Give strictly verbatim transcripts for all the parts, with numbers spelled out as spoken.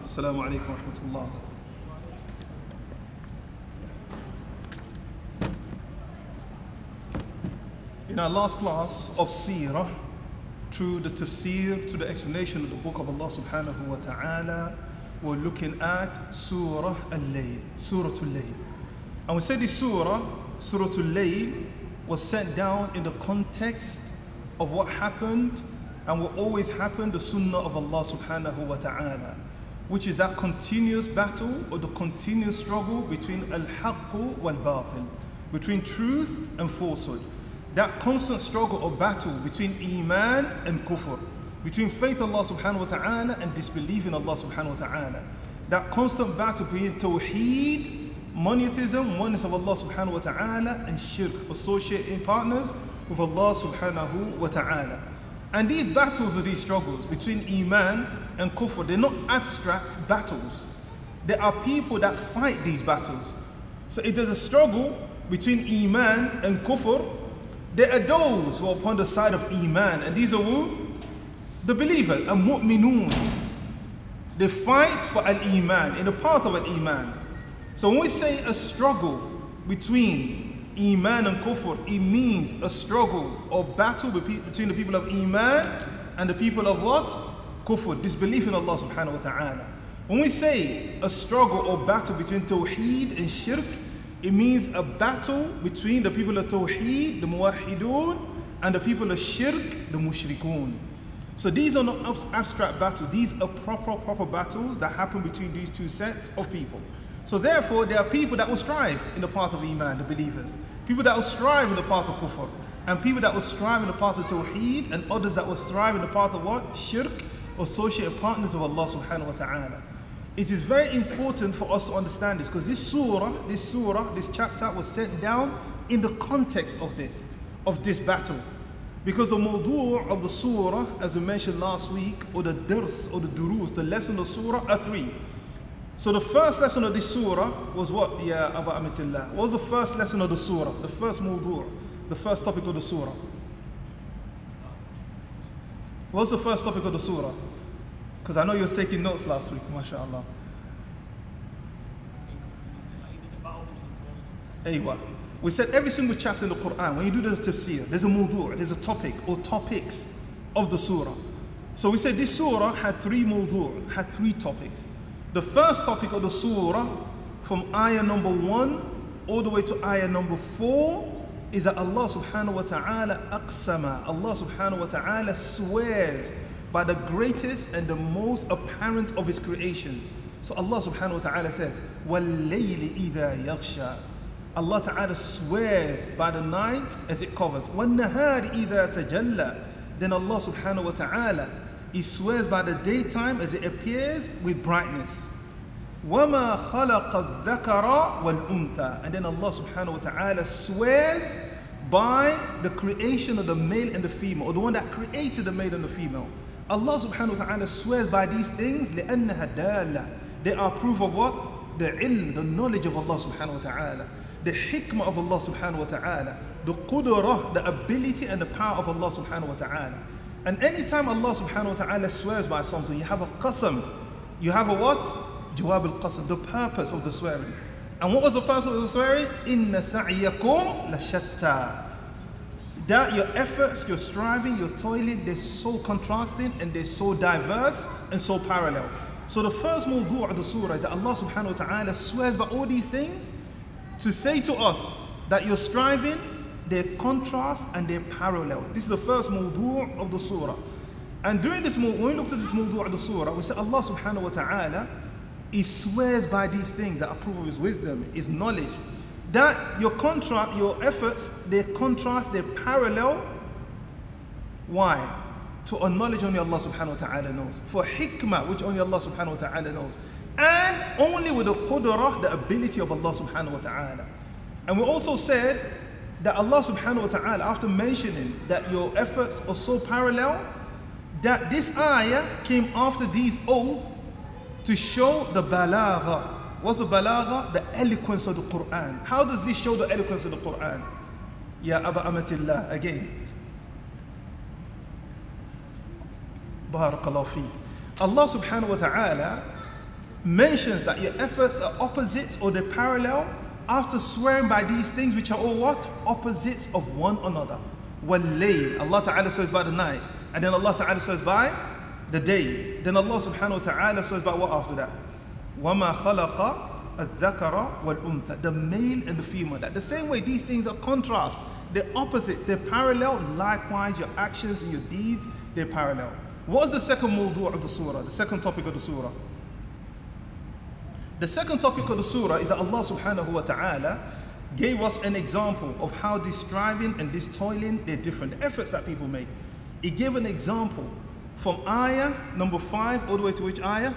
Assalamu alaikum wa rahmatullah. In our last class of Seerah, through the Tafseer, to the explanation of the book of Allah subhanahu wa ta'ala, we're looking at Surah Al-Layl, Surah Al-Layl. And we said this Surah, Surah Al-Layl, was sent down in the context of what happened and what always happened, the Sunnah of Allah subhanahu wa ta'ala, which is that continuous battle or the continuous struggle between al-haqq wal-batil, between truth and falsehood. That constant struggle or battle between iman and kufr, between faith in Allah subhanahu wa ta'ala and disbelief in Allah subhanahu wa ta'ala. That constant battle between tawheed, monotheism, oneness of Allah subhanahu wa ta'ala, and shirk, associating partners with Allah subhanahu wa ta'ala. And these battles or these struggles between iman and kufr, they're not abstract battles. There are people that fight these battles. So if there's a struggle between iman and kufr, there are those who are upon the side of iman, and these are who? The believers, al-mu'minun. They fight for al-iman, in the path of al-iman. So when we say a struggle between iman and kufr, it means a struggle or battle between the people of iman and the people of what? Kufr, disbelief in Allah subhanahu wa ta'ala. When we say a struggle or battle between tawheed and shirk, it means a battle between the people of tawheed, the muwahhidun, and the people of shirk, the mushrikun. So these are not abstract battles, these are proper, proper battles that happen between these two sets of people. So therefore, there are people that will strive in the path of iman, the believers. People that will strive in the path of kufr. And people that will strive in the path of tawheed, and others that will strive in the path of what? Shirk, associated partners of Allah subhanahu wa ta'ala. It is very important for us to understand this, because this surah, this surah, this chapter was sent down in the context of this, of this battle. Because the mawdu' of the surah, as we mentioned last week, or the dars, or the durus, the lesson of the surah are three. So the first lesson of this surah was what, ya Abu Hanifah? What was the first lesson of the surah? The first mawdu', the first topic of the surah? What was the first topic of the surah? Because I know you was taking notes last week, mashallah. Aywa. We said every single chapter in the Qur'an, when you do the tafsir, there's a mawdu', there's a topic or topics of the surah. So we said this surah had three mawdu', had three topics. The first topic of the surah, from ayah number one all the way to ayah number four, is that Allah subhanahu wa ta'ala aqsama. Allah subhanahu wa ta'ala swears by the greatest and the most apparent of his creations. So Allah subhanahu wa ta'ala says, وَاللَّيْلِ إِذَا يَغْشَى. Allah ta'ala swears by the night as it covers. وَالنَّهَارِ إِذَا تَجَلَّى. Then Allah subhanahu wa ta'ala, he swears by the daytime as it appears with brightness. وَمَا خَلَقَ الذَّكَرَ وَالْأُنْثَى. And then Allah subhanahu wa ta'ala swears by the creation of the male and the female, or the one that created the male and the female. Allah subhanahu wa ta'ala swears by these things, لِأَنَّهَا دَالَّةٌ. They are proof of what? The ilm, the knowledge of Allah subhanahu wa ta'ala. The hikmah of Allah subhanahu wa ta'ala. The qudrah, the ability and the power of Allah subhanahu wa ta'ala. And anytime Allah subhanahu wa ta'ala swears by something, you have a qasam. You have a what? Jawab al-qasam, the purpose of the swearing. And what was the purpose of the swearing? Inna sa'yakum lashatta. That your efforts, your striving, your toiling, they're so contrasting and they're so diverse and so parallel. So the first mawdu' of the surah is that Allah subhanahu wa ta'ala swears by all these things to say to us that your striving, their contrast and their parallel. This is the first mawdu' of the surah. And during this, when we looked at this mawdu' of the surah, we said Allah subhanahu wa ta'ala, he swears by these things that are proof of his wisdom, his knowledge. That your contrast, your efforts, their contrast, their parallel. Why? To a knowledge only Allah subhanahu wa ta'ala knows. For hikmah, which only Allah subhanahu wa ta'ala knows. And only with the qudrah, the ability of Allah subhanahu wa ta'ala. And we also said that Allah subhanahu wa ta'ala, after mentioning that your efforts are so parallel, that this ayah came after these oaths to show the balagha. What's the balagha? The eloquence of the Qur'an. How does this show the eloquence of the Qur'an? Ya Abu Hanifah, again. Barakallahu feek. Allah subhanahu wa ta'ala mentions that your efforts are opposites or they're parallel after swearing by these things which are all what? Opposites of one another. Wal-Layl, Allah Ta'ala says by the night. And then Allah Ta'ala says by the day. Then Allah Subhanahu wa Ta'ala says by what after that? وَمَا خَلَقَ الذَّكَرَ وَالْأُنْثَى, the male and the female. That the same way these things are contrast. They're opposites, they're parallel. Likewise, your actions and your deeds, they're parallel. What was the second mawdu' of the surah? The second topic of the surah? The second topic of the surah is that Allah Subhanahu wa Ta'ala gave us an example of how this striving and this toiling, they're different. The efforts that people make. He gave an example from ayah number five all the way to which ayah?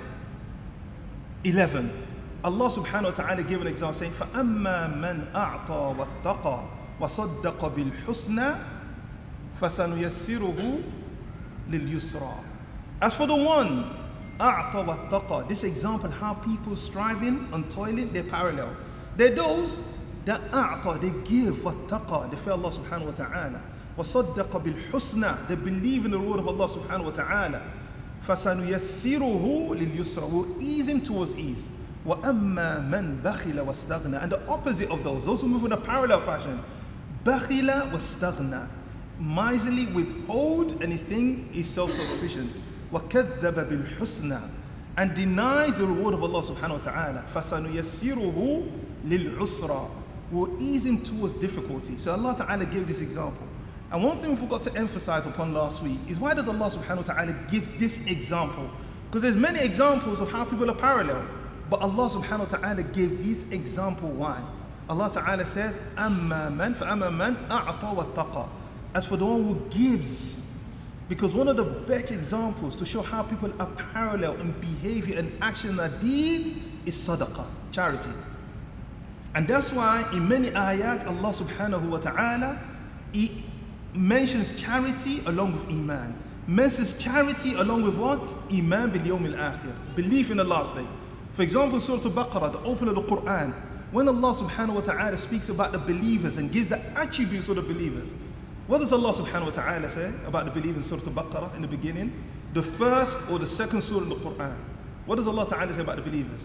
eleven. Allah Subhanahu wa Ta'ala gave an example saying, فَأَمَّا مَنْ أَعْطَى وَاتَّقَى وَصَدَّقَ بِالْحُسْنَى فَسَنُيَسِّرُهُ لِلْيُسْرَى. As for the one, أَعْطَى وَاتَّقَى, this example, how people striving and toiling, they're parallel. They're those that أَعْطَى, they give, وَاتَّقَى, they fear Allah Subhanahu wa Ta'ala. وَصَدَّقَ بِالْحُسْنَى, they believe in the word of Allah Subhanahu wa Ta'ala. فَسَنُيَسِّرُهُ لِلْيُسْرَى, we'll ease him towards ease. وَأَمَّا مَنْ بَخِلَ وَاسْتَغْنَى, and the opposite of those, those who move in a parallel fashion. بَخِلَ وَاسْتَغْنَى, miserly, withhold anything, is self-sufficient. وَكَذَّبَ بِالْحُسْنَى, and denies the reward of Allah Subhanahu wa Ta'ala. فَسَنُيَسِّرُهُ لِلْعُسْرَى, will ease him towards difficulty. So Allah Ta'ala gave this example. And one thing we forgot to emphasize upon last week is, why does Allah Subhanahu wa Ta'ala give this example? Because there's many examples of how people are parallel. But Allah Subhanahu wa Ta'ala gave this example. Why? Allah Ta'ala says, أَمَّا مَنْ فَأَمَّا مَنْ أَعْطَى وَاتَّقَى, as for the one who gives. Because one of the best examples to show how people are parallel in behavior and action and deeds is sadaqah, charity. And that's why in many ayat Allah Subhanahu wa Ta'ala, He mentions charity along with iman. Mentions charity along with what? Iman bil yawm al-akhir, belief in the last day. For example, Surah Al-Baqarah, the opener of the Qur'an, when Allah Subhanahu wa Ta'ala speaks about the believers and gives the attributes of the believers, what does Allah Subhanahu wa Ta'ala say about the believers in Surah Al-Baqarah in the beginning? The first or the second surah in the Qur'an. What does Allah Ta'ala say about the believers?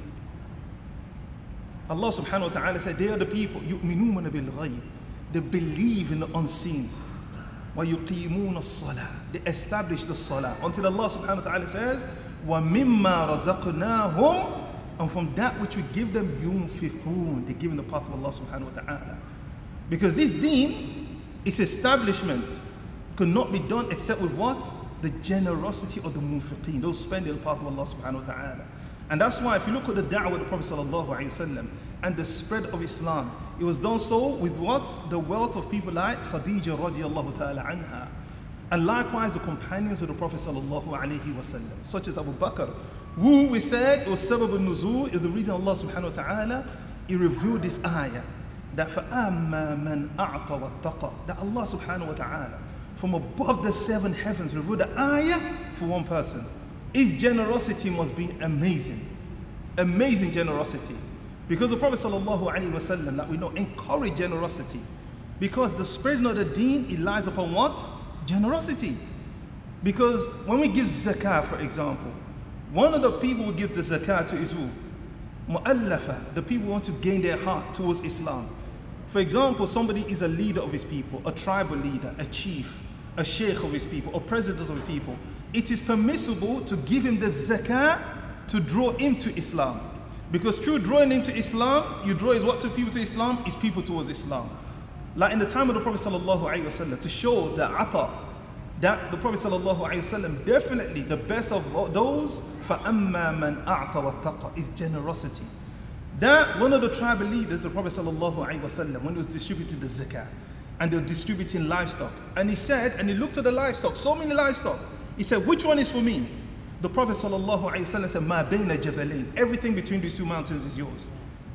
Allah Subhanahu wa Ta'ala said, they are the people, يُؤْمِنُونَ بِالْغَيْبِ, they believe in the unseen. وَيُقِيمُونَ الصَّلَاةِ, they establish the salah. Until Allah Subhanahu wa Ta'ala says, وَمِمَّا رَزَقْنَاهُمْ, and from that which we give them, يُنْفِقُونَ, they give in the path of Allah Subhanahu wa Ta'ala. Because this deen, its establishment, could not be done except with what? The generosity of the munfiqeen, those spending in the path of Allah Subhanahu wa Ta'ala. And that's why if you look at the da'wah of the Prophet Sallallahu Alaihi Wasallam and the spread of Islam, it was done so with what? The wealth of people like Khadija radiallahu ta'ala anha. And likewise the companions of the Prophet Sallallahu Alaihi Wasallam, such as Abu Bakr, who we said was sabab al-nuzul, is the reason Allah Subhanahu wa Ta'ala, He revealed this ayah, that فَأَمَّا مَنْ أَعْطَى وَاتَّقَى, that Allah Subhanahu wa Ta'ala from above the seven heavens revealed the ayah for one person. His generosity must be amazing. Amazing generosity. Because the Prophet Sallallahu Alaihi Wasallam, that we know, encouraged generosity. Because the spreading of the deen, it lies upon what? Generosity. Because when we give zakah, for example, one of the people who give the zakah to is who? Mu'allafa, the people who want to gain their heart towards Islam. For example, somebody is a leader of his people, a tribal leader, a chief, a sheikh of his people, a president of his people. It is permissible to give him the zakah to draw him to Islam. Because through drawing him to Islam, you draw his what to people to Islam? Is people towards Islam. Like in the time of the Prophet Sallallahu Alaihi Wasallam, to show the ata, that the Prophet Sallallahu Alaihi Wasallam, definitely the best of those, فَأَمَّا مَنْ أَعْطَى وَاتَّقَى, is generosity. That one of the tribal leaders, the Prophet Sallallahu Alaihi Wasallam, when he was distributing the zakah, and they were distributing livestock, and he said, and he looked at the livestock, so many livestock, he said, which one is for me? The Prophet Sallallahu Alaihi Wasallam said, مَا بَيْنَ جَبَلَيْنِ, everything between these two mountains is yours.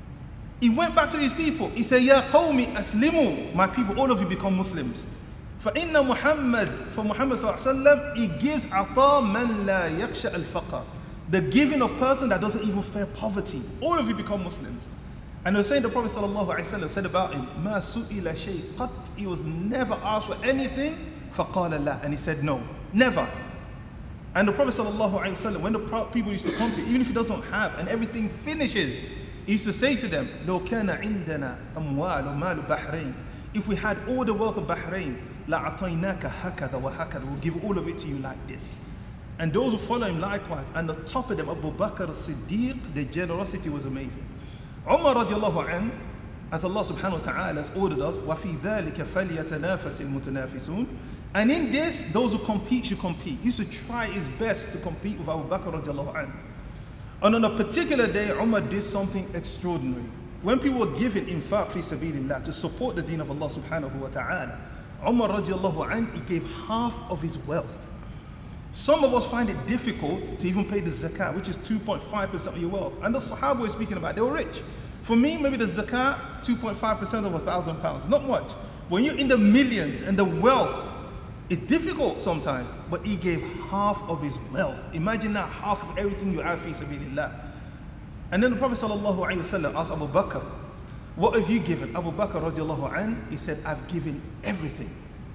He went back to his people. He said, Ya qawmi aslimu, my people, all of you become Muslims. فَإِنَّ Muhammad, for Muhammad Sallallahu Alaihi Wasallam, he gives عَطَى مَنْ لَا يَخْشَى الْفَقَرِ, the giving of person that doesn't even fear poverty. All of you become Muslims. And they were saying the Prophet Sallallahu Alaihi Wasallam said about him, مَا سُئِلَ شَيْءٍ قَطْ, he was never asked for anything, فَقَالَ لَا, and he said no, never. And the Prophet ﷺ, when the people used to come to, even if he doesn't have, and everything finishes, he used to say to them, لو كان عندنا أموال ومال بحرين, if we had all the wealth of Bahrain, لأعطيناك هكذا وهكذا, we'll give all of it to you like this. And those who follow him likewise. And the top of them, Abu Bakr as-Siddiq, their generosity was amazing. Umar radiallahu anhu, as Allah subhanahu wa ta'ala has ordered us, وَفِي ذَلِكَ فَلْيَتَنَافَسِ الْمُتَنَافِسُونَ, and in this, those who compete should compete. He used to try his best to compete with Abu Bakr radiallahu anhu. And on a particular day, Umar did something extraordinary. When people were giving infaq fi sabilillah to support the deen of Allah subhanahu wa ta'ala, Umar radiallahu anhu, he gave half of his wealth. Some of us find it difficult to even pay the zakat, which is two point five percent of your wealth. And the Sahaba we're speaking about, they were rich. For me, maybe the zakat, two point five percent of a thousand pounds, not much. When you're in the millions and the wealth, it's difficult sometimes, but he gave half of his wealth. Imagine now, half of everything you have fi sabilillah. And then the Prophet sallallahu alaihi wasallam asked Abu Bakr, what have you given? Abu Bakr radiallahu anhu, he said, I've given everything.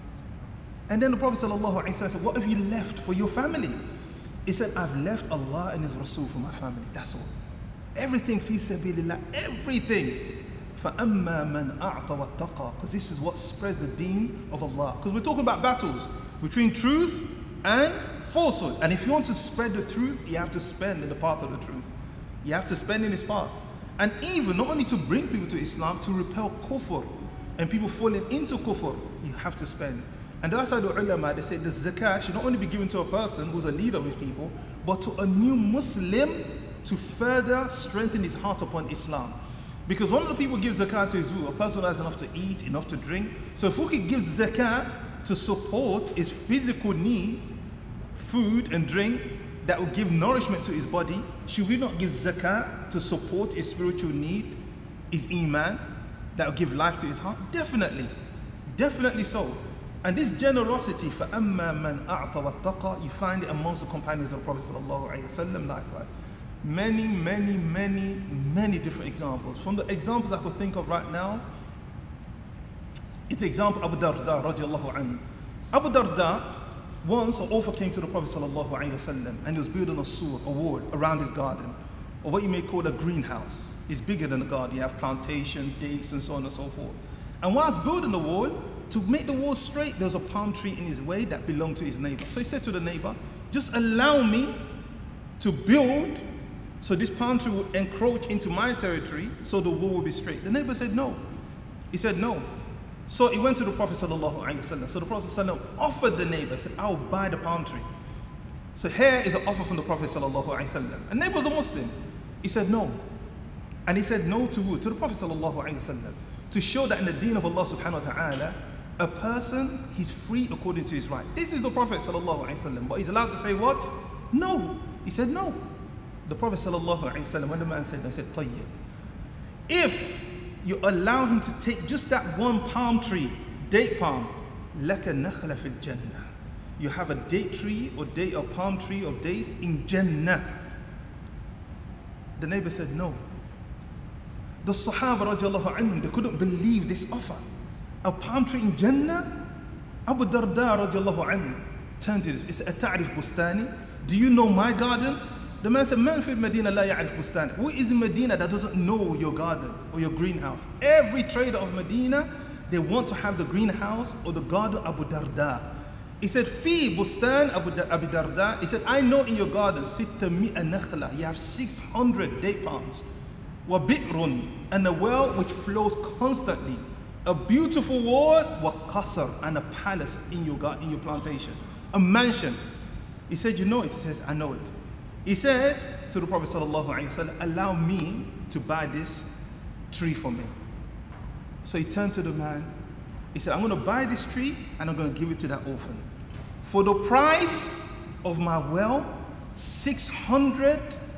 And then the Prophet sallallahu alaihi wasallam said, what have you left for your family? He said, I've left Allah and His Rasul for my family, that's all. Everything fi sabilillah, everything. فَأَمَّا مَنْ أَعْطَى وَاتَّقَى, because this is what spreads the deen of Allah. Because we're talking about battles between truth and falsehood. And if you want to spread the truth, you have to spend in the path of the truth. You have to spend in His path. And even not only to bring people to Islam, to repel kufr and people falling into kufr, you have to spend. And that's why the ulama, they say the zakah should not only be given to a person who's a leader of his people, but to a new Muslim to further strengthen his heart upon Islam. Because one of the people gives zakah to his who, a person who has enough to eat, enough to drink. So if we could give zakah to support his physical needs, food and drink, that will give nourishment to his body, should we not give zakah to support his spiritual need, his iman, that will give life to his heart? Definitely, definitely so. And this generosity, فَأَمَّا مَنْ أَعْطَى وَاتَّقَى, you find it amongst the companions of the Prophet sallallahu alaihi wasallam likewise. Many, many, many, many different examples. From the examples I could think of right now, it's the example Abu Darda radiallahu anhu. Abu Darda, once an author came to the Prophet sallallahu alaihi wasallam and he was building a sur, a wall around his garden, or what you may call a greenhouse. It's bigger than a garden. You have plantation, dates, and so on and so forth. And whilst building the wall, to make the wall straight, there was a palm tree in his way that belonged to his neighbor. So he said to the neighbor, just allow me to build so this palm tree will encroach into my territory so the wall will be straight. The neighbor said no. He said no. So he went to the Prophet sallallahu alaihi wasallam. So the Prophet sallallahu alaihi wasallam offered the neighbor, said, I'll buy the palm tree. So here is an offer from the Prophet sallallahu alaihi wasallam. And the neighbor was a Muslim. He said no. And he said no to who? To the Prophet sallallahu alaihi wasallam. To show that in the deen of Allah subhanahu wa ta'ala, a person, he's free according to his right. This is the Prophet sallallahu alaihi wasallam. But he's allowed to say what? No. He said no. The Prophet sallallahu alaihi wasallam, when the man said no, he said, Tayyib. If you allow him to take just that one palm tree, date palm, لَكَ نَخْلَ فِي الْجَنَّةِ, you have a date tree or date or palm tree of dates in Jannah. The neighbor said no. The Sahaba radiallahu anhum, they couldn't believe this offer. A palm tree in Jannah? Abu Darda radiallahu anhu turned to his, he said, أَتَعْرِفْ بُسْتَانِ, do you know my garden? The man said, Man fi Medina la ya'rif bustan. Who is in Medina that doesn't know your garden or your greenhouse? Every trader of Medina, they want to have the greenhouse or the garden Abu Darda. He said, Fi bustan Abu Darda. He said, I know in your garden, sitta mi'a nakhla. You have six hundred date palms. Wa bi'run, and a well which flows constantly. A beautiful wall, wa qasr, and a palace in your garden, in your plantation. A mansion. He said, you know it? He says, I know it. He said to the Prophet sallallahu alaihi wasallam, allow me to buy this tree for me. So he turned to the man. He said, I'm going to buy this tree and I'm going to give it to that orphan. For the price of my well, six hundred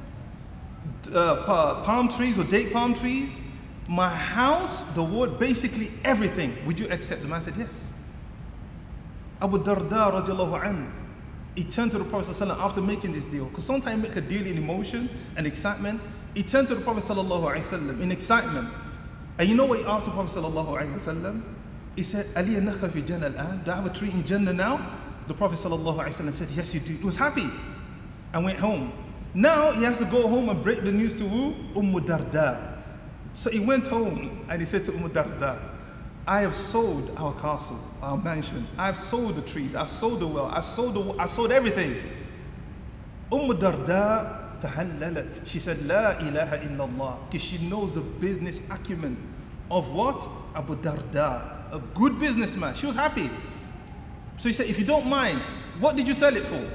uh, palm trees or date palm trees, my house, the wood, basically everything. Would you accept? The man said, yes. Abu Darda radiallahu anhu, he turned to the Prophet ﷺ after making this deal. Because sometimes you make a deal in emotion and excitement. He turned to the Prophet ﷺ in excitement. And you know what he asked the Prophet ﷺ? He said, Ali nakhal fi Jannah al-an? Do I have a tree in Jannah now? The Prophet ﷺ said, yes, you do. He was happy and went home. Now he has to go home and break the news to who? Umm Darda. So he went home and he said to Umm Darda, I have sold our castle, our mansion. I've sold the trees. I've sold the well. I've sold the, I've sold everything. Umm Darda tahallalat. She said, La ilaha illallah. Because she knows the business acumen of what? Abu Darda, a good businessman. She was happy. So he said, if you don't mind, what did you sell it for?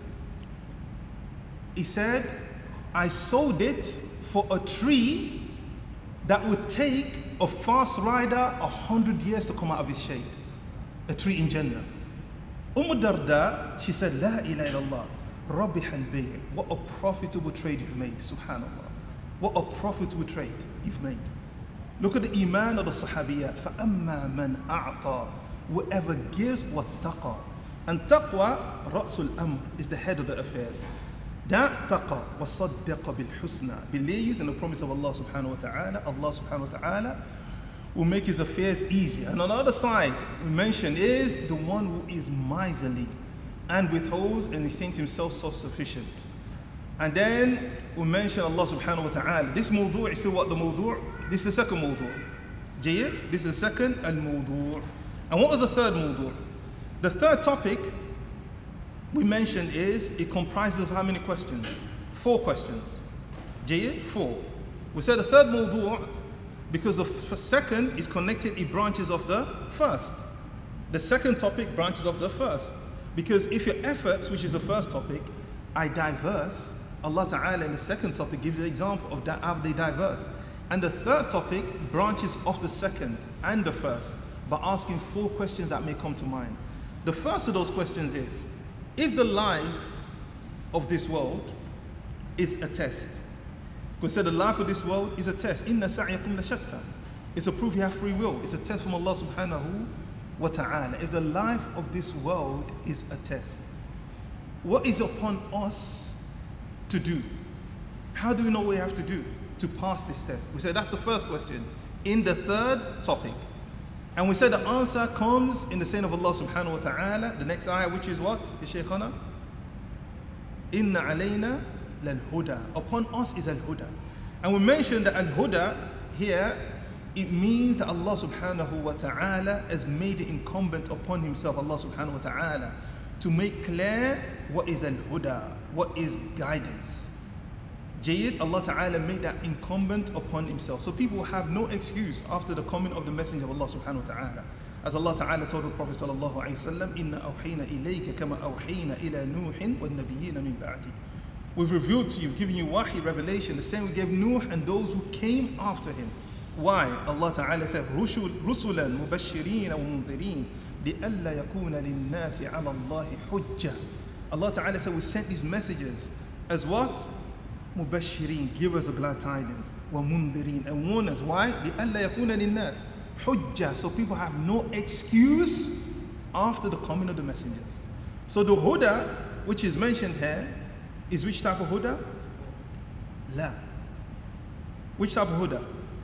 He said, I sold it for a tree that would take a fast rider a hundred years to come out of his shade. A tree in Jannah. Umm Darda, she said, La ilaha illallah, rabih al-bay'. What a profitable trade you've made, subhanallah. What a profitable trade you've made. Look at the iman of the sahabiyya. فَأَمَّا مَنْ أَعْطَى. Whoever gives وَاتَّقَى. And taqwa, رَأْسُ الْأَمْرِ, is the head of the affairs. That taqa وَصَدَّقَ بِالْحُسْنَى, believes in the promise of Allah subhanahu wa ta'ala. Allah subhanahu wa ta'ala will make his affairs easy. And on the other side, we mentioned, is the one who is miserly and withholds and he thinks himself self-sufficient. And then we mention Allah subhanahu wa ta'ala. This mawdu' is still what the mawdu'? This is the second mawdu'. Jayy? This is the second al-mawdu'. And what was the third mawdu'? The third topic we mentioned is, it comprises of how many questions? Four questions. Jayy? Four. We said the third mawdu' because the second is connected, it branches of the first. The second topic branches of the first. Because if your efforts, which is the first topic, are diverse, Allah Ta'ala in the second topic gives an example of that, how they diverse. And the third topic branches off the second and the first by asking four questions that may come to mind. The first of those questions is, if the life of this world is a test, because said the life of this world is a test. Inna sa'yakum lashatta. It's a proof you have free will. It's a test from Allah subhanahu wa ta'ala. If the life of this world is a test, what is upon us to do? How do we know what we have to do to pass this test? We said that's the first question in the third topic. And we said the answer comes in the saying of Allah subhanahu wa ta'ala, the next ayah, which is what? Shaykhana? Inna alayna lal huda. Upon us is al huda. And we mentioned that al huda here, it means that Allah subhanahu wa ta'ala has made it incumbent upon himself, Allah subhanahu wa ta'ala, to make clear what is al huda, what is guidance. Jayyid, Allah Ta'ala made that incumbent upon himself. So people have no excuse after the coming of the Messenger of Allah Subhanahu wa Ta'ala. As Allah Ta'ala told the Prophet Sallallahu Alaihi Wasallam, Inna awhayna ilayka kama awhayna ila Nuhin wa nabiyyina min ba'di. We've revealed to you, given you wahi, revelation, the same we gave Nuh and those who came after him. Why? Allah Ta'ala said, Rusulan mubashirin wa mundhirin li'alla yakuna linnasi ala Allahi hujja. Allah Ta'ala said, we sent these messages as what? Mubashirin, give us a glad tidings. Wa mundhirin, and warn us. Why? لِأَلَّا يَكُونَ لِلنَّاسِ hujja, so people have no excuse after the coming of the messengers. So the huda, which is mentioned here, is which type of huda? La. Which type of huda?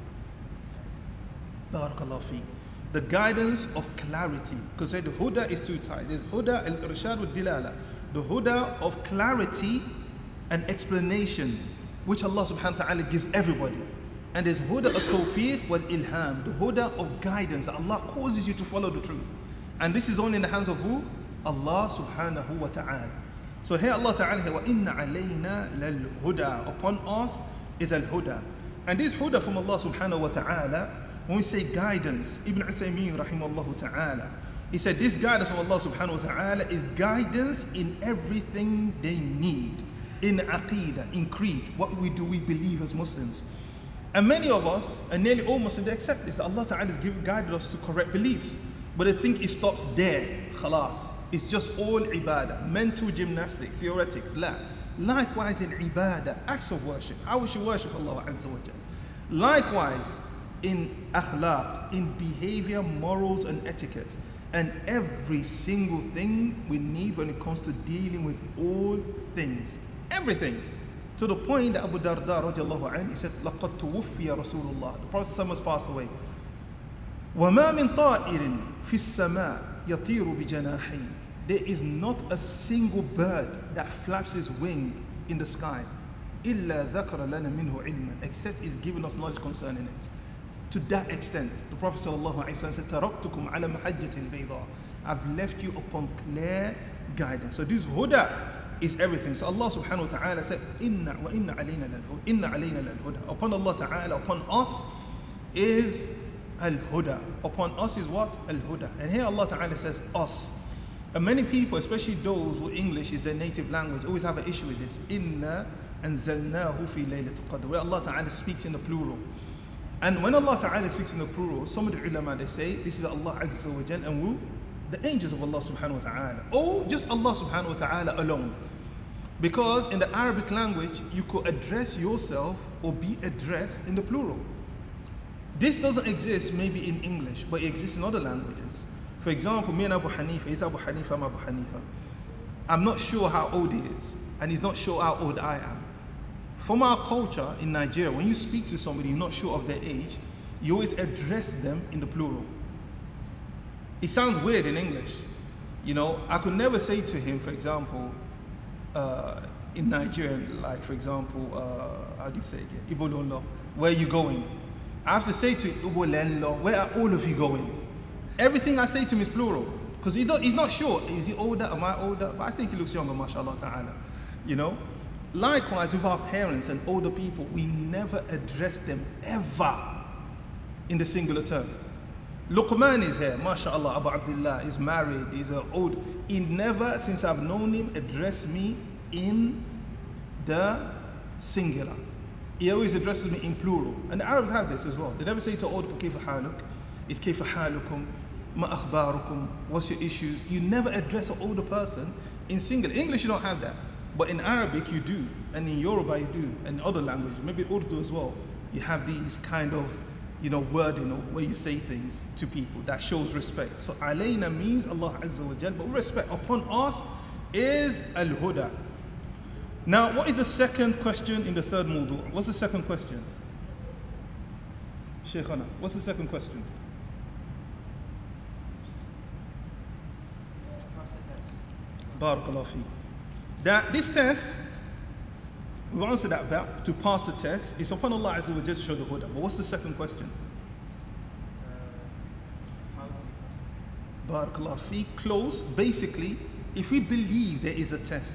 Barakallahu feek. The guidance of clarity. Because the huda is two types. There's huda al-irshad wa dilala. The huda of clarity and explanation, which Allah subhanahu wa ta'ala gives everybody. And there's huda al-tawfiq wal-ilham, the huda of guidance, that Allah causes you to follow the truth. And this is only in the hands of who? Allah subhanahu wa ta'ala. So here Allah ta'ala says, وَإِنَّ عَلَيْنَا لَلْهُدَى. Upon us is al-huda. And this huda from Allah subhanahu wa ta'ala, when we say guidance, Ibn Uthaymeen rahimahullah ta'ala, he said this guidance from Allah subhanahu wa ta'ala is guidance in everything they need. In aqidah, in creed, what we do, we believe as Muslims. And many of us, and nearly all Muslims, they accept this. Allah Ta'ala has guided us to correct beliefs. But they think it stops there, khalas. It's just all ibadah, mental gymnastics, theoretics, la. Likewise in ibadah, acts of worship, how we should worship Allah Azza wa Jal. Likewise in akhlaq, in behavior, morals and etiquette. And every single thing we need when it comes to dealing with all things. Everything. To the point that Abu Darda radiallahu anhu, he said, لَقَدْ تُوُفِّيَ رَسُولُ اللَّهِ. The Prophet has passed away. وَمَا مِن طَائِرٍ فِي السَّمَاءِ يَطِيرُ بِجَنَاحِهِ. there is not a single bird that flaps his wing in the skies, إِلَّا ذَكَرَ لَنَا مِنْهُ عِلْمًا, except he's given us knowledge concerning it. To that extent, the Prophet ﷺ said, تَرَكْتُكُمْ عَلَى مَحَجَّةِ الْبَيْضَاءِ, I've left you upon clear guidance. So this huda is everything. So Allah subhanahu wa ta'ala said, Inna wa inna alayna lal-huda. Inna alayna lal-huda. Upon Allah ta'ala, upon us is al-huda. Upon us is what? Al-huda. And here Allah ta'ala says us. And many people, especially those who English is their native language, always have an issue with this. Inna anzalnahu fi laylatil qadr, where Allah ta'ala speaks in the plural. And when Allah ta'ala speaks in the plural, some of the ulama, they say, this is Allah azza wa jal and who? The angels of Allah subhanahu wa ta'ala. Or just Allah subhanahu wa ta'ala alone. Because in the Arabic language, you could address yourself or be addressed in the plural. This doesn't exist maybe in English, but it exists in other languages. For example, me and Abu Hanifah, he's Abu Hanifah, I'm Abu Hanifah. I'm not sure how old he is, and he's not sure how old I am. From our culture in Nigeria, when you speak to somebody you're not sure of their age, you always address them in the plural. It sounds weird in English. You know, I could never say to him, for example, uh, in Nigerian, like for example, uh, how do you say it again? Ibolonlo, where are you going? I have to say to Ibolenlo, where are all of you going? Everything I say to him is plural, because he he's not sure. Is he older? Am I older? But I think he looks younger, mashallah ta'ala. You know? Likewise with our parents and older people, we never address them ever in the singular term. Luqman is here, mashallah, Abu Abdullah is married, he's an old. He never, since I've known him, addressed me in the singular. He always addresses me in plural. And the Arabs have this as well. They never say to old people, كيف حالك? It's كيف حالكم? ما أخباركم? What's your issues? You never address an older person in singular. English, you don't have that. But in Arabic, you do. And in Yoruba, you do. And other languages, maybe Urdu as well. You have these kind of, you know, wording or where you say things to people that shows respect. So alayna means Allah Azza wa Jal, but respect upon us is al-huda. Now, what is the second question in the third mawdu'? What's the second question? Shaykhana, what's the second question? Pass the test. Barakallahu feek. That this test, we've answered that about to pass the test. It's upon Allah Azza wa Jal to show the huda. But what's the second question? Uh, how do we pass? Barakallahu feek. Close. Basically, if we believe there is a test,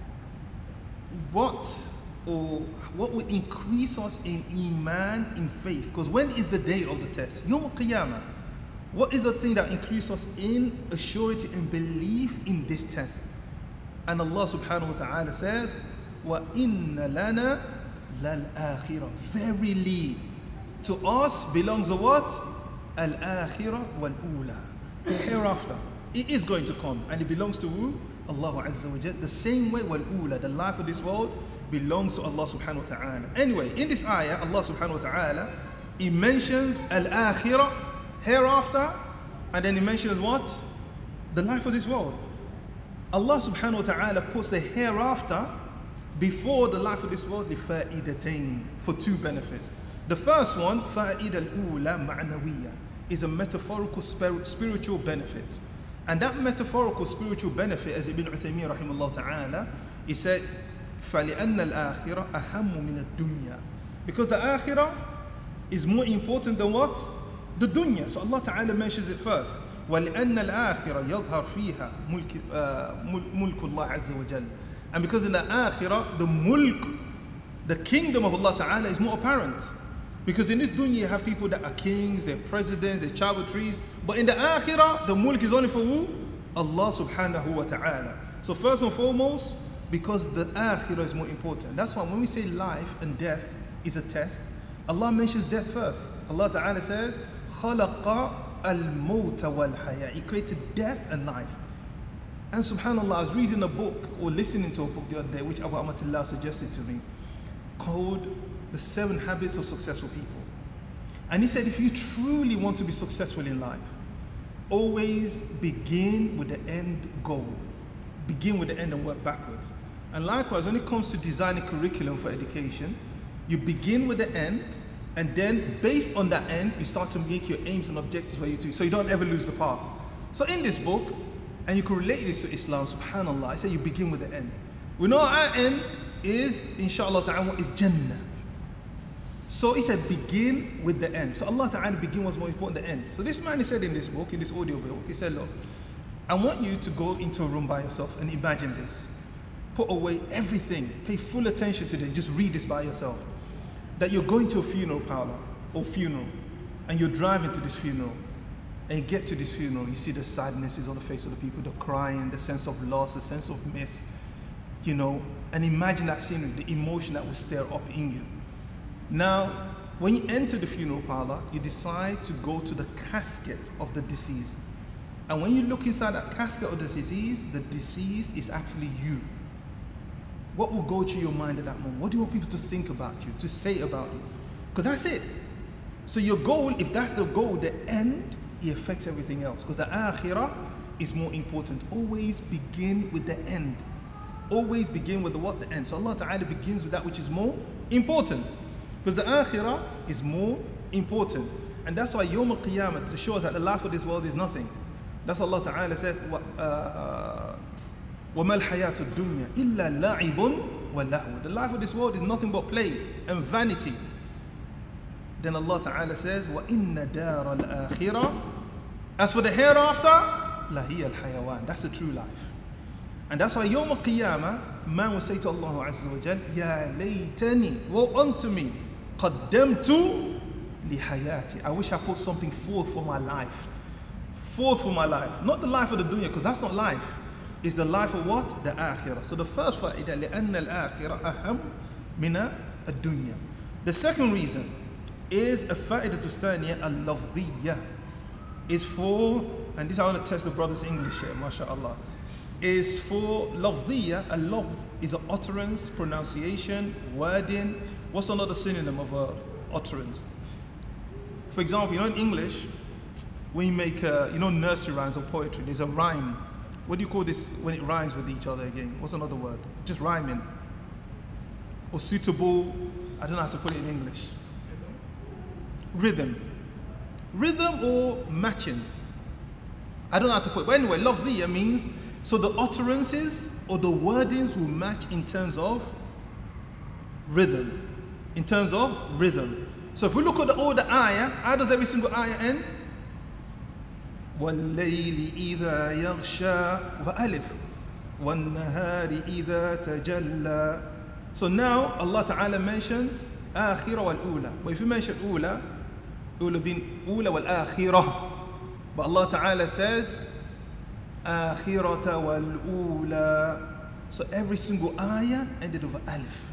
what or what would increase us in iman, in faith? Because when is the day of the test? Yawm al-Qiyamah. What is the thing that increases us in assurity and belief in this test? And Allah subhanahu wa ta'ala says, وَإِنَّ لَنَا لَلْآخِرَةِ. Verily, to us belongs the what? Al-akhirah wal-ula. Hereafter. It is going to come. And it belongs to who? Allah Azza wa Jal. The same way wal-ula, the life of this world, belongs to Allah subhanahu wa ta'ala. Anyway, in this ayah, Allah subhanahu wa ta'ala, He mentions al-akhirah, hereafter, and then He mentions what? The life of this world. Allah subhanahu wa ta'ala puts the hereafter before the life of this world, لِفَائِدَتَيْن, for two benefits. The first one, فَائِدَ الْأُولَى مَعْنَوِيَّة, is a metaphorical spiritual benefit. And that metaphorical spiritual benefit, as Ibn Uthaymeen rahimahullah ta'ala, he said, فَلِأَنَّ الْآخِرَةَ أَهَمُّ مِنَ الدُّنْيَا. Because the akhirah is more important than what? The dunya. So Allah ta'ala mentions it first. وَلِأَنَّ الْآخِرَةَ يَظْهَرْ فِيهَا مُلْكُ اللَّهِ عَزَّ وَجَلَّ. And because in the akhirah, the mulk, the kingdom of Allah ta'ala is more apparent. Because in this dunya you have people that are kings, they're presidents, they travel trees. But in the akhirah, the mulk is only for who? Allah subhanahu wa ta'ala. So first and foremost, because the akhirah is more important. That's why when we say life and death is a test, Allah mentions death first. Allah ta'ala says, خَلَقَ الْمَوْتَ وَالْحَيَاةِ. He created death and life. And subhanAllah, I was reading a book or listening to a book the other day, which Abu Amatullah suggested to me, called The Seven Habits of Successful People. And he said, if you truly want to be successful in life, always begin with the end goal. Begin with the end and work backwards. And likewise, when it comes to designing curriculum for education, you begin with the end, and then based on that end, you start to make your aims and objectives where you do, so you don't ever lose the path. So in this book, And you can relate this to Islam, subhanAllah. I say you begin with the end. We know our end is, inshallah ta'ala, is Jannah. So he said, begin with the end. So Allah ta'ala begin was more important than the end. So this man, he said in this book, in this audio book, he said, look, I want you to go into a room by yourself and imagine this. Put away everything. Pay full attention to this. Just read this by yourself. That you're going to a funeral parlor or funeral, and you're driving to this funeral, and you get to this funeral, you see the sadness is on the face of the people, the crying, the sense of loss, the sense of miss, you know, and imagine that scenery, the emotion that will stir up in you. Now, when you enter the funeral parlor, you decide to go to the casket of the deceased. And when you look inside that casket of the deceased, the deceased is actually you. What will go through your mind at that moment? What do you want people to think about you, to say about you? Because that's it. So your goal, if that's the goal, the end, it affects everything else. Because the akhirah is more important. Always begin with the end. Always begin with the what? The end. So Allah Ta'ala begins with that which is more important. Because the akhirah is more important. And that's why Yawm al-Qiyamah, to show us that the life of this world is nothing. That's Allah Ta'ala said, وَمَا الْحَيَاةُ الدُّنْيَا إِلَّا لَعِبٌ وَلَهْوٌ. The life of this world is nothing but play and vanity. Then Allah Ta'ala says, وَإِنَّ دَارَ الْآخِرَةِ. As for the hereafter, لَهِيَ الْحَيَوَانِ. That's the true life. And that's why Yawm al-Qiyamah, man will say to Allah Azza wa Jal, Ya laytani, woe unto me, qaddamtu li hayati. I wish I put something forth for my life. Forth for my life. Not the life of the dunya, because that's not life. It's the life of what? The akhirah. So the first fa'idah, لأن الآخرة أهم من الدنيا. The second reason is a fa'idah الثانية اللفظية. Is for, and this I want to test the brother's English here, mashallah. Is for lafdiyya. A lafz is an utterance, pronunciation, wording. What's another synonym of a utterance? For example, you know in English, when you make, a, you know, nursery rhymes or poetry, there's a rhyme. What do you call this when it rhymes with each other again? What's another word? Just rhyming. Or suitable, I don't know how to put it in English. Rhythm. Rhythm or matching. I don't know how to put it. But anyway, lafdiyya means, so the utterances or the wordings will match in terms of rhythm. In terms of rhythm. So if we look at the older ayah, how does every single ayah end? وَاللَّيْلِ إِذَا يَغْشَى وَأَلِفْ وَالنَّهَارِ إِذَا تَجَلَّى. So now Allah Ta'ala mentions آخِرَ وَالْأُولَى. But if you mention أولى, it will have been أولى والآخرة. But Allah Ta'ala says آخِرَةَ وَالْأُولَى. So every single ayah ended with alif.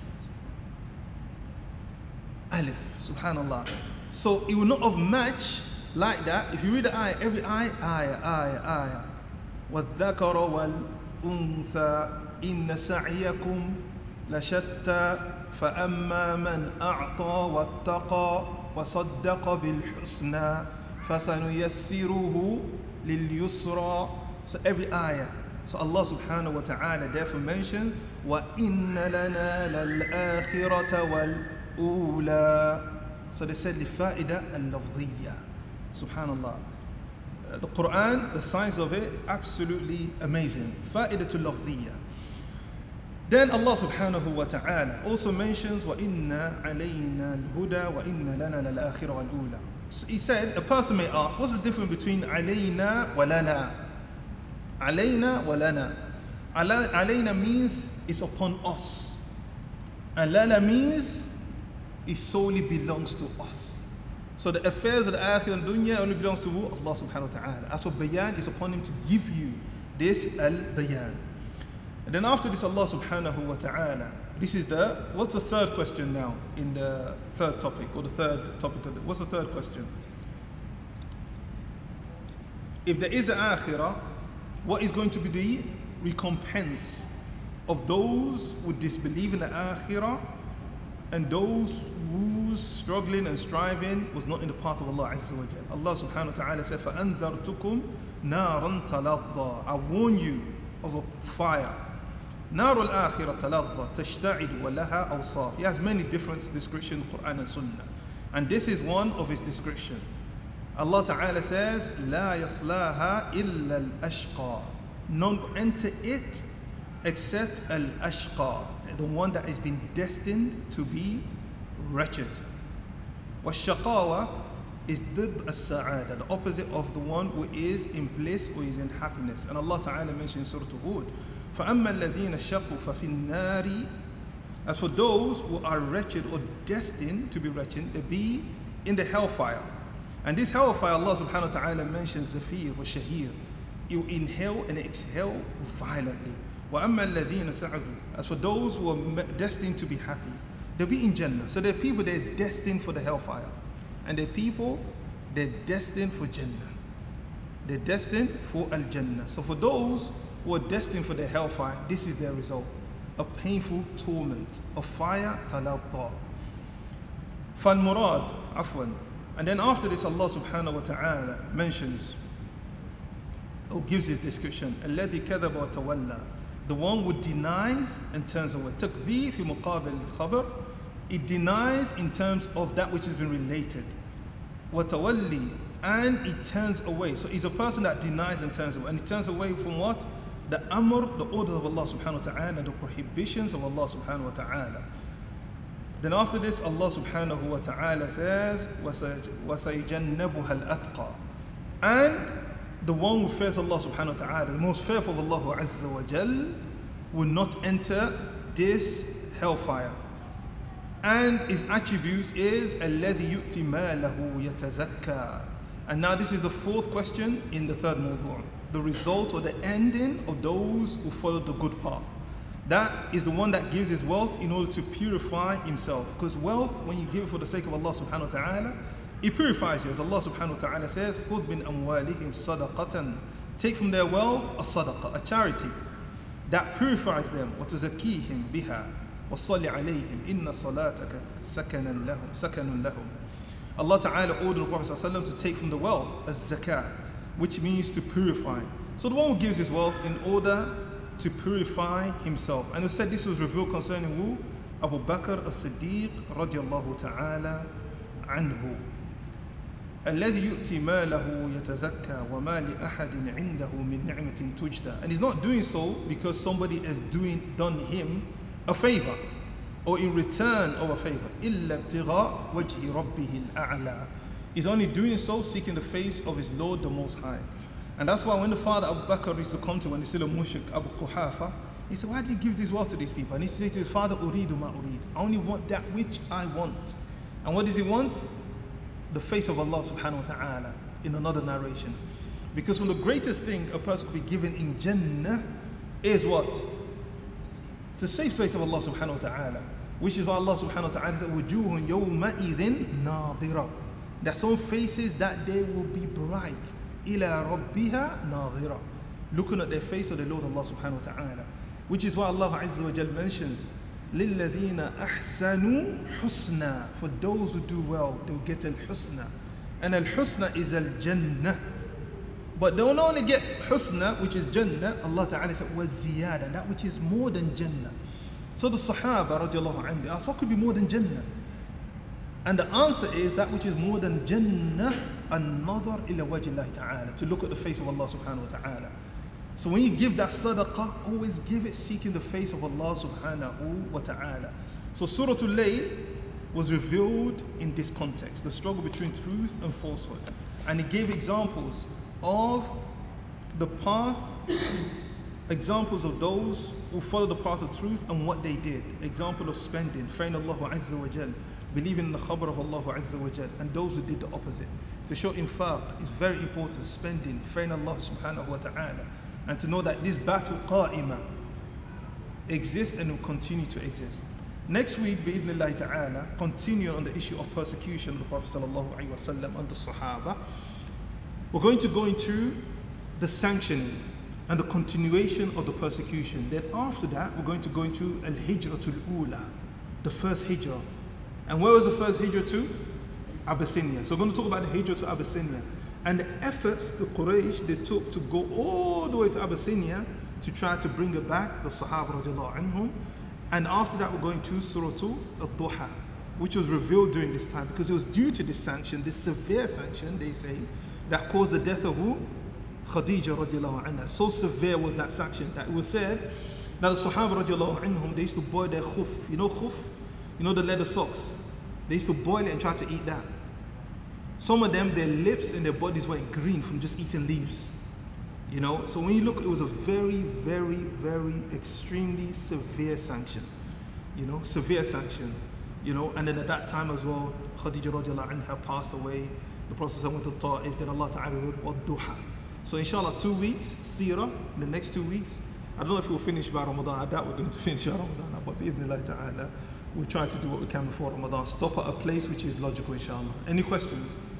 Alif, subhanallah. So it will not have matched like that. If you read the ayah, every ayah, ayah, ayah, ayah. وَالذَّكَرَ وَالْأُنْثَى إِنَّ سَعْيَكُمْ لَشَتَّى فَأَمَّا مَنْ أَعْطَى وَاتَّقَى وَصَدَّقَ بِالْحُسْنَى فَسَنُيَسِّرُهُ لِلْيُسْرَى. So every ayah. So Allah subhanahu wa ta'ala therefore mentions وَإِنَّ لَنَا لَلْآخِرَةَ وَالْأُولَى. So they said لِفَائِدَةَ اللَّفْظِيَّةِ. Subhanallah. Uh, the Qur'an, the science of it, absolutely amazing. Fa'idatul lafdiyya. Then Allah subhanahu wa ta'ala also mentions وَإِنَّ عَلَيْنَا الْهُدَى وَإِنَّ لَنَا لَلْآخِرَ وَالْأُولَى. So he said, a person may ask, what's the difference between عَلَيْنَا وَلَنَا? عَلَيْنَا وَلَنَا. عَلَيْنَا means it's upon us. And لَنَا means it solely belongs to us. So the affairs of the akhirah and dunya only belongs to who? Allah subhanahu wa ta'ala. As for bayan, it's upon him to give you this al-bayan. And then after this, Allah subhanahu wa ta'ala, this is the, what's the third question now in the third topic, or the third topic of the, what's the third question? If there is an akhirah, what is going to be the recompense of those who disbelieve in the akhirah and those whose struggling and striving was not in the path of Allah Azza wa Jal? Allah subhanahu wa ta'ala said, فَأَنذَرْتُكُمْ نَارًا تَلَظَّى. I warn you of a fire. نَارُ الْآخِرَةَ تَلَظَّى تَشْتَعِدُ وَلَهَا أَوْصَافٌ. He has many different descriptions in Qur'an and Sunnah. And this is one of his description. Allah Ta'ala says, لَا يَصْلَاهَا إِلَّا الْأَشْقَى. none will enter it except al-ashqa, the one that has been destined to be wretched. وَالشَّقَاوَةِ is ضد as-sa'ada, the opposite of the one who is in bliss or is in happiness. And Allah Ta'ala mentioned in Surah Hud, فَأَمَّا الَّذِينَ شَقُوا فَفِي النَّارِ, as for those who are wretched or destined to be wretched, they be in the hellfire. And this hellfire, Allah Subhanahu wa Ta'ala mentions zafir or shahir. You inhale and exhale violently. وَأَمَّا الَّذِينَ سَعَدُوا, as for those who are destined to be happy, they'll be in Jannah. So there are people that are destined for the hellfire. And there are people that are destined for Jannah. They're destined for Al-Jannah. So for those who are destined for the hellfire, this is their result. A painful torment, a fire talatta. فَالْمُرَاد عفوا. And then after this, Allah Subhanahu wa Ta'ala mentions or gives his description, الَّذِي كَذَبَ وَتَوَلَّى, the one who denies and turns away. تَكْذِيب في مقابل الخبر, it denies in terms of that which has been related. وَتَوَلِّي, and it turns away. So he's a person that denies and turns away. And he turns away from what? The amr, the orders of Allah Subhanahu wa Ta'ala, the prohibitions of Allah Subhanahu wa Ta'ala. Then after this, Allah Subhanahu wa Ta'ala says, وَسَيْجَنَّبُهَا الْأَتْقَى, and the one who fears Allah Subhanahu wa Ta'ala, the most fearful of Allah Azza wa Jal, will not enter this hellfire. And his attributes is الَّذِي يُؤْتِ مَالَهُ يَتَزَكَّى. And now this is the fourth question in the third mawdu', the result or the ending of those who follow the good path. That is the one that gives his wealth in order to purify himself. Because wealth, when you give it for the sake of Allah Subhanahu wa Ta'ala, it purifies you. As Allah Subhanahu wa Ta'ala says, خُذْ مِنْ أَمْوَالِهِمْ صَدَقَةً, take from their wealth a sadaqah, a charity that purifies them. وَتُزَكِّيهِمْ بِهَا وَصَلِّ عَلَيْهِمْ إِنَّ صَلَاتَكَ سَكَنٌ لَهُمْ سَكَنٌ لَهُمْ. Allah Ta'ala ordered the Prophet ﷺ to take from the wealth as zakah, which means to purify. So the one who gives his wealth in order to purify himself. And he said this was revealed concerning who? Abu Bakr as-Siddiq radiallahu ta'ala anhu. الذي يؤتي ماله يتزكى وما لأحد عنده من نعمة تجزى. And he's not doing so because somebody has doing done him a favor or in return of a favor. إلا ابتغاء وجه ربه الأعلى. He's only doing so seeking the face of his Lord the Most High. And that's why when the father Abu Bakr used to come to when he said a mushrik, Abu Quhafa, he said, why do you give this wealth to these people? And he said to his father, Uridu ma urid, I only want that which I want. And what does he want? The face of Allah Subhanahu wa Ta'ala in another narration. Because from the greatest thing a person could be given in Jannah is what? It's the safe face of Allah Subhanahu wa Ta'ala. Which is why Allah Subhanahu wa Ta'ala said, وُجُوهٌ يَوْمَئِذٍ نَاظِرَةٌ. There are some faces that they will be bright. إِلَى رَبِّهَا نَاظِرَةٌ. Looking at their face of the Lord Allah Subhanahu wa Ta'ala. Which is why Allah Azza wa Jal mentions, لِلَّذِينَ أَحْسَنُوا حُسْنًا. For those who do well, they will get al-husna. And al-husna is al-jannah. But they will not only get husna, which is jannah, Allah Ta'ala said, وَالزِّيَادَةِ, that which is more than jannah. So the Sahaba radiallahu anhu asked, what could be more than Jannah? And the answer is that which is more than Jannah, an-nazar ila wajhi Allah ta'ala, to look at the face of Allah subhanahu wa ta'ala. So when you give that sadaqah, always give it seeking the face of Allah subhanahu wa ta'ala. So Surah Al-Layl was revealed in this context, the struggle between truth and falsehood. And it gave examples of the path, examples of those who follow the path of truth and what they did. Example of spending, fearing Allah Azza wa Jal, believing in the khabar of Allah Azza wa Jal, and those who did the opposite. To show infaq is very important, spending, fearing Allah subhanahu wa ta'ala, and to know that this battle qa'ima exists and will continue to exist. Next week, bi'idhnillahi ta'ala, continuing on the issue of persecution of the Prophet sallallahu alaihi wasallam and the Sahaba, we're going to go into the sanctioning and the continuation of the persecution. Then after that, we're going to go into al-hijratul ula, the first hijrah. And where was the first hijrah to? Abyssinia. So we're going to talk about the hijrah to Abyssinia and the efforts the Quraysh they took to go all the way to Abyssinia to try to bring it back, the Sahaba radiallahu anhum. And after that, we're going to Surah Doha, which was revealed during this time because it was due to this sanction, this severe sanction, they say, that caused the death of who? Khadija radiallahu anha. So severe was that sanction that it was said that the Sahaba radiallahu anhum, they used to boil their khuf. You know khuf? You know the leather socks? They used to boil it and try to eat that. Some of them, their lips and their bodies went green from just eating leaves. You know, so when you look, it was a very, very, very extremely severe sanction. You know, severe sanction. You know, and then at that time as well, Khadija radiallahu anha passed away. The Prophet went to Ta'if, then Allah Ta'ala wrote, wa Doha. So inshallah, two weeks, Seerah, in the next two weeks. I don't know if we'll finish by Ramadan. I doubt we're going to finish by Ramadan, but bi'idhnillah ta'ala, we'll try to do what we can before Ramadan. Stop at a place which is logical, inshallah. Any questions?